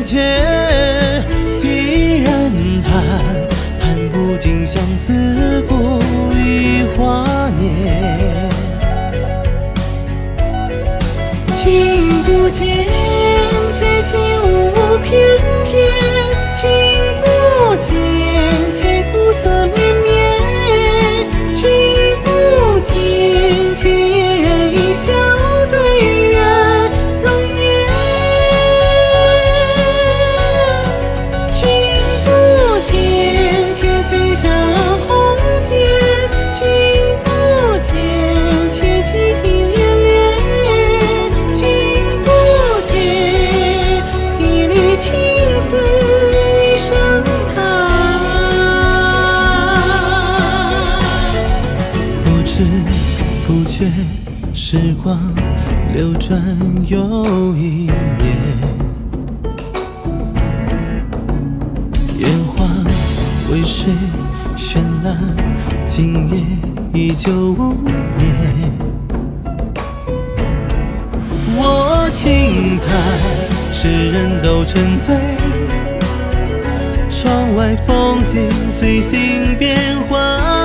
却依然谈不尽相思苦与华年。 君不见，且起舞翩翩；君不见，且鼓瑟绵绵；君不见，且嫣然一笑，醉人容颜。君不见，且吹响红笺；君不见，且泣涕涟涟；君不见，一缕青丝一声叹。 不知不觉，时光流转又一年，烟花为谁绚烂？今夜依旧无眠。我轻叹世人都沉醉，窗外风景随心变幻。